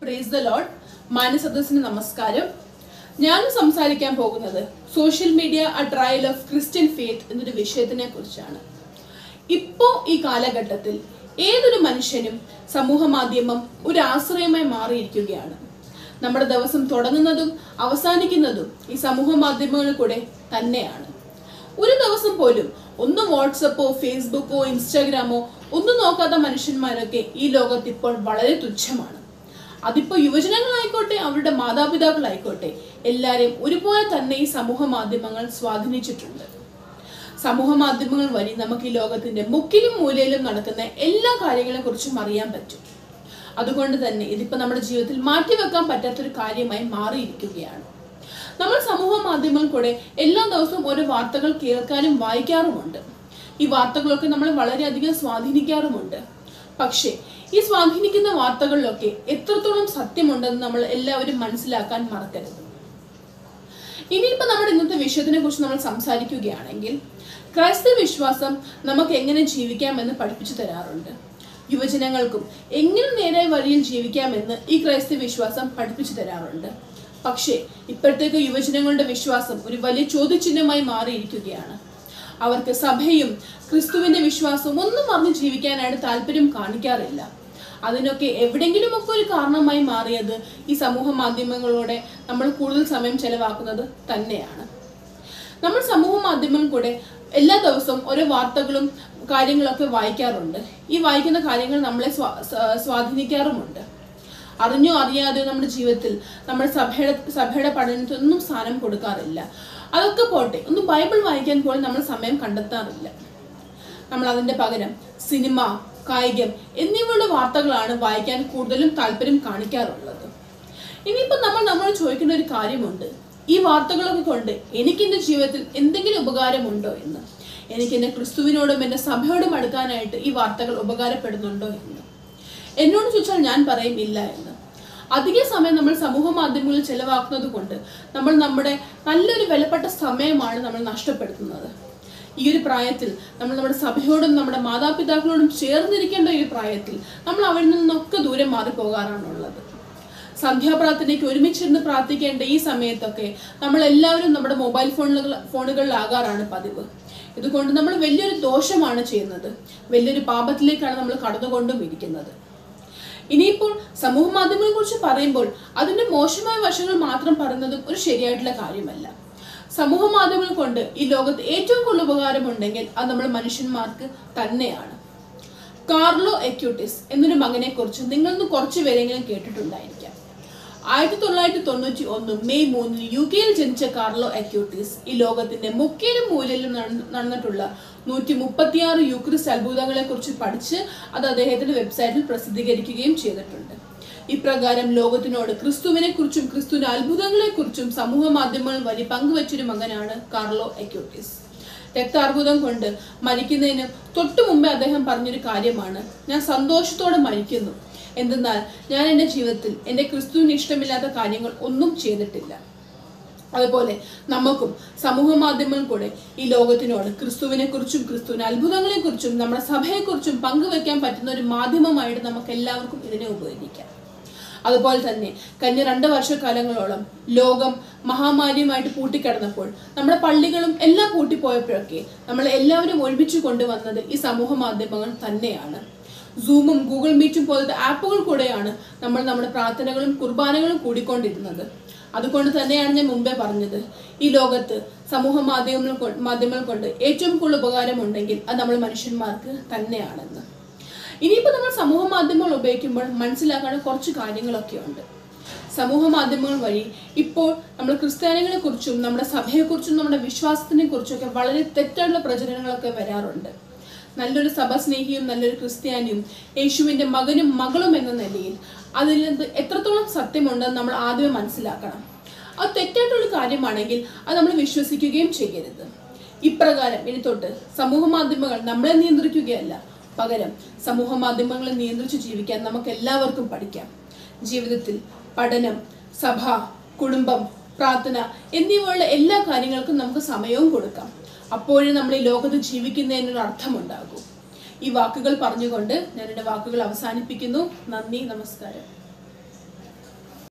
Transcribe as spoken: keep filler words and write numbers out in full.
Praise the Lord. മാനസദസ്സിന് നമസ്കാരം. ഞാൻ സംസാരിക്കാൻ പോകുന്നത് social media a trial of Christian faith എന്നൊരു വിഷയത്തിനെ കുറിച്ചാണ്. ഇപ്പോൾ ഈ കാലഘട്ടത്തിൽ ഏതൊരു മനുഷ്യനും സമൂഹ മാധ്യമം ഒരു ആശ്രയമായി മാറിയിരിക്കുകയാണ്. നമ്മുടെ ദിവസം തുടങ്ങുന്നതും അവസാനിക്കുന്നതും ഈ സമൂഹ മാധ്യമങ്ങളിൽ കൂടെ തന്നെയാണ്. ഒരു ദിവസം പോലും ഒന്ന് വാട്സപ്പോ ഫേസ്ബുക്കോ ഇൻസ്റ്റാഗ്രാമോ ഒന്നും നോക്കാത്ത മനുഷ്യന്മാരൊക്കെ ഈ ലോകത്ത് ഇപ്പോൾ വളരെ തുച്ഛമാണ്. അതിപ്പോൾ യുവജനങ്ങളായിക്കോട്ടെ അവരുടെ മാതാപിതാക്കളായിക്കോട്ടെ എല്ലാവരെയും ഒരുപോലെ തന്നെ ഈ സമൂഹ മാധ്യമങ്ങൾ സ്വാധീനിച്ചിട്ടുണ്ട്. സമൂഹ മാധ്യമങ്ങൾ വഴി നമുക്ക് ഈ ലോകത്തിന്റെ മുക്കിലും മൂലയിലും നടക്കുന്ന എല്ലാ കാര്യങ്ങളെ കുറിച്ചും അറിയാൻ പറ്റും. അതുകൊണ്ട് തന്നെ ഇതിപ്പോൾ നമ്മുടെ ജീവിതത്തിൽ മാറ്റിവെക്കാൻ പറ്റാത്തൊരു കാര്യമായി മാറിയിരിക്കുകയാണ്. നമ്മൾ സമൂഹ മാധ്യമങ്ങൾ കൂടെ എല്ലാ ദിവസവും ഓരോ വാർത്തകൾ കേൾക്കാനും വായിക്കാറുമുണ്ട്. ഈ വാർത്തകളൊക്കെ നമ്മളെ വളരെയധികം സ്വാധീനിക്കാറുമുണ്ട്. പക്ഷേ ഈ സ്വാധീനിക്കുന്ന വാർത്തകളിലൊക്കെ എത്രത്തോളം സത്യമുണ്ടെന്ന് നമ്മൾ എല്ലാവരും മനസ്സിലാക്കാൻ മറക്കരുത്. ഇനിയിപ്പോൾ നമ്മുടെ ഇന്നത്തെ വിഷയത്തിനെ കുറിച്ച് നമ്മൾ സംസാരിക്കുകയാണെങ്കിൽ ക്രൈസ്തവ വിശ്വാസം നമുക്ക് എങ്ങനെ ജീവിക്കാമെന്ന് പഠിപ്പിച്ചു തരാറുണ്ട്. യുവജനങ്ങൾക്കും എങ്ങനെ നേരായ വഴിയിൽ ജീവിക്കാമെന്ന് ഈ ക്രൈസ്തവ വിശ്വാസം പഠിപ്പിച്ചു തരാറുണ്ട്. പക്ഷേ ഇപ്പോഴത്തേക്ക് യുവജനങ്ങളുടെ വിശ്വാസം ഒരു വലിയ ചോദ്യചിഹ്നമായി മാറിയിരിക്കുകയാണ്. അവർക്ക് സഭയും ക്രിസ്തുവിന്റെ വിശ്വാസവും ഒന്നും അറിഞ്ഞ് ജീവിക്കാനായിട്ട് താല്പര്യം കാണിക്കാറില്ല. അതിനൊക്കെ എവിടെയെങ്കിലുമൊക്കെ ഒരു കാരണമായി മാറിയത് ഈ സമൂഹ മാധ്യമങ്ങളോടെ നമ്മൾ കൂടുതൽ സമയം ചെലവാക്കുന്നത് തന്നെയാണ്. നമ്മൾ സമൂഹ മാധ്യമങ്ങളിൽ കൂടെ എല്ലാ ദിവസവും ഓരോ വാർത്തകളും കാര്യങ്ങളൊക്കെ വായിക്കാറുണ്ട്. ഈ വായിക്കുന്ന കാര്യങ്ങൾ നമ്മളെ സ്വാ സ്വാധീനിക്കാറുമുണ്ട്. അറിഞ്ഞോ അറിയാതെയോ നമ്മുടെ ജീവിതത്തിൽ നമ്മുടെ സഭയുടെ സഭയുടെ പഠനത്തിനൊന്നും സ്ഥാനം കൊടുക്കാറില്ല. അതൊക്കെ പോട്ടെ, ഒന്ന് ബൈബിൾ വായിക്കാൻ പോലും നമ്മൾ സമയം കണ്ടെത്താറില്ല. നമ്മൾ അതിന്റെ പകരം സിനിമ, കായികം എന്നിവയുടെ വാർത്തകളാണ് വായിക്കാൻ കൂടുതലും താല്പര്യം കാണിക്കാറുള്ളത്. ഇനിയിപ്പോൾ നമ്മൾ നമ്മൾ ചോദിക്കുന്ന ഒരു കാര്യമുണ്ട്, ഈ വാർത്തകളൊക്കെ കൊണ്ട് എനിക്ക് എൻ്റെ ജീവിതത്തിൽ എന്തെങ്കിലും ഉപകാരമുണ്ടോ എന്ന്, എനിക്ക് എൻ്റെ ക്രിസ്തുവിനോടും എൻ്റെ സഭയോടും അടുക്കാനായിട്ട് ഈ വാർത്തകൾ ഉപകാരപ്പെടുന്നുണ്ടോ എന്ന്. എന്നോട് ചോദിച്ചാൽ ഞാൻ പറയും ഇല്ല എന്ന്. അധിക സമയം നമ്മൾ സമൂഹ മാധ്യമങ്ങളിൽ ചെലവാക്കുന്നത് കൊണ്ട് നമ്മൾ നമ്മുടെ നല്ലൊരു വിലപ്പെട്ട സമയമാണ് നമ്മൾ നഷ്ടപ്പെടുത്തുന്നത്. ഈ ഒരു പ്രായത്തിൽ നമ്മൾ നമ്മുടെ സഭയോടും നമ്മുടെ മാതാപിതാക്കളോടും ചേർന്നിരിക്കേണ്ട ഈ പ്രായത്തിൽ നമ്മൾ അവരിൽ നിന്നൊക്കെ ദൂരെ മാറിപ്പോകാറാണുള്ളത്. സന്ധ്യാപ്രാർത്ഥനയ്ക്ക് ഒരുമിച്ചിരുന്ന് പ്രാർത്ഥിക്കേണ്ട ഈ സമയത്തൊക്കെ നമ്മൾ എല്ലാവരും നമ്മുടെ മൊബൈൽ ഫോണുകൾ ഫോണുകളിലാകാറാണ് പതിവ്. ഇതുകൊണ്ട് നമ്മൾ വലിയൊരു ദോഷമാണ് ചെയ്യുന്നത്, വലിയൊരു പാപത്തിലേക്കാണ് നമ്മൾ കടന്നുകൊണ്ടും ഇരിക്കുന്നത്. ഇനിയിപ്പോൾ സമൂഹ മാധ്യമങ്ങളെ കുറിച്ച് പറയുമ്പോൾ അതിന്റെ മോശമായ വശങ്ങൾ മാത്രം പറയുന്നതും ഒരു ശരിയായിട്ടുള്ള കാര്യമല്ല. സമൂഹ മാധ്യമങ്ങൾ കൊണ്ട് ഈ ലോകത്ത് ഏറ്റവും കൂടുതൽ ഉപകാരമുണ്ടെങ്കിൽ അത് നമ്മൾ മനുഷ്യന്മാർക്ക് തന്നെയാണ്. കാർലോ അക്യൂട്ടിസ് എന്നൊരു മകനെ കുറിച്ച് നിങ്ങളൊന്ന് കുറച്ചു പേരെങ്കിലും കേട്ടിട്ടുണ്ടായിരിക്കാം. ആയിരത്തി തൊള്ളായിരത്തി തൊണ്ണൂറ്റി ഒന്ന് മെയ് മൂന്നിന് യു കെയിൽ ജനിച്ച കാർലോ അക്യൂട്ടിസ് ഈ ലോകത്തിന്റെ മുക്കിലും മൂലയിലും നടന്നിട്ടുള്ള നൂറ്റി മുപ്പത്തിയാറ് യൂക്രിസ്റ്റ് അത്ഭുതങ്ങളെ കുറിച്ച് പഠിച്ച് അത് അദ്ദേഹത്തിന്റെ വെബ്സൈറ്റിൽ പ്രസിദ്ധീകരിക്കുകയും ചെയ്തിട്ടുണ്ട്. ഇപ്രകാരം ലോകത്തിനോട് ക്രിസ്തുവിനെ കുറിച്ചും ക്രിസ്തുവിന്റെ അത്ഭുതങ്ങളെ കുറിച്ചും സമൂഹ മാധ്യമങ്ങൾ വഴി പങ്കുവച്ചൊരു മകനാണ് കാർലോ അക്യൂട്ടിസ്. രക്താർബുദം കൊണ്ട് മരിക്കുന്നതിന് തൊട്ടു മുമ്പേ അദ്ദേഹം പറഞ്ഞൊരു കാര്യമാണ്, ഞാൻ സന്തോഷത്തോടെ മരിക്കുന്നു, എന്തെന്നാൽ ഞാൻ എൻ്റെ ജീവിതത്തിൽ എൻ്റെ ക്രിസ്തുവിന് ഇഷ്ടമില്ലാത്ത കാര്യങ്ങൾ ഒന്നും ചെയ്തിട്ടില്ല. അതുപോലെ നമുക്കും സമൂഹ മാധ്യമങ്ങൾ കൂടെ ഈ ലോകത്തിനോട് ക്രിസ്തുവിനെ കുറിച്ചും ക്രിസ്തുവിന്റെ അത്ഭുതങ്ങളെ കുറിച്ചും നമ്മുടെ സഭയെക്കുറിച്ചും പങ്കുവെക്കാൻ പറ്റുന്ന ഒരു മാധ്യമമായിട്ട് നമുക്ക് എല്ലാവർക്കും ഇതിനെ ഉപയോഗിക്കാം. അതുപോലെ തന്നെ കഴിഞ്ഞ രണ്ട് വർഷക്കാലങ്ങളോളം ലോകം മഹാമാരിയുമായിട്ട് പൂട്ടിക്കിടന്നപ്പോൾ നമ്മുടെ പള്ളികളും എല്ലാം പൂട്ടിപ്പോയപ്പോഴൊക്കെ നമ്മൾ എല്ലാവരും ഒരുമിച്ച് കൊണ്ടുവന്നത് ഈ സമൂഹ മാധ്യമങ്ങൾ തന്നെയാണ്. സൂമും ഗൂഗിൾ മീറ്റും പോലത്തെ ആപ്പുകൾ കൂടെയാണ് നമ്മൾ നമ്മുടെ പ്രാർത്ഥനകളും കുർബാനകളും കൂടിക്കൊണ്ടിരുന്നത്. അതുകൊണ്ട് തന്നെയാണ് ഞാൻ മുമ്പേ പറഞ്ഞത്, ഈ ലോകത്ത് സമൂഹ മാധ്യമങ്ങൾ മാധ്യമങ്ങൾ കൊണ്ട് ഏറ്റവും കൂടുതൽ ഉപകാരമുണ്ടെങ്കിൽ അത് നമ്മൾ മനുഷ്യന്മാർക്ക് തന്നെയാണെന്ന്. ഇനിയിപ്പോൾ നമ്മൾ സമൂഹ മാധ്യമങ്ങൾ ഉപയോഗിക്കുമ്പോൾ മനസ്സിലാക്കേണ്ട കുറച്ച് കാര്യങ്ങളൊക്കെ ഉണ്ട്. സമൂഹ മാധ്യമങ്ങൾ വഴി ഇപ്പോൾ നമ്മൾ ക്രിസ്ത്യാനികളെ കുറിച്ചും നമ്മുടെ സഭയെക്കുറിച്ചും നമ്മുടെ വിശ്വാസത്തിനെ കുറിച്ചൊക്കെ വളരെ തെറ്റായിട്ടുള്ള പ്രചരണങ്ങളൊക്കെ വരാറുണ്ട്. നല്ലൊരു സഭസ്നേഹിയും നല്ലൊരു ക്രിസ്ത്യാനിയും യേശുവിന്റെ മകനും മകളും എന്ന നിലയിൽ അതിൽ എത്രത്തോളം സത്യമുണ്ടെന്ന് നമ്മൾ ആദ്യമേ മനസ്സിലാക്കണം. അത് തെറ്റായിട്ടുള്ള കാര്യമാണെങ്കിൽ അത് നമ്മൾ വിശ്വസിക്കുകയും ചെയ്യരുത്. ഇപ്രകാരം ഇനി തൊട്ട് സമൂഹ മാധ്യമങ്ങൾ നമ്മളെ നിയന്ത്രിക്കുകയല്ല, പകരം സമൂഹ മാധ്യമങ്ങളെ നിയന്ത്രിച്ച് ജീവിക്കാൻ നമുക്ക് എല്ലാവർക്കും പഠിക്കാം. ജീവിതത്തിൽ പഠനം, സഭ, കുടുംബം, പ്രാർത്ഥന എന്നിവയുള്ള എല്ലാ കാര്യങ്ങൾക്കും നമുക്ക് സമയവും കൊടുക്കാം. അപ്പോഴേ നമ്മൾ ഈ ലോകത്ത് ജീവിക്കുന്നതിനൊരു അർത്ഥമുണ്ടാകും. ഈ വാക്കുകൾ പറഞ്ഞുകൊണ്ട് ഞാൻ എൻ്റെ വാക്കുകൾ അവസാനിപ്പിക്കുന്നു. നന്ദി, നമസ്കാരം.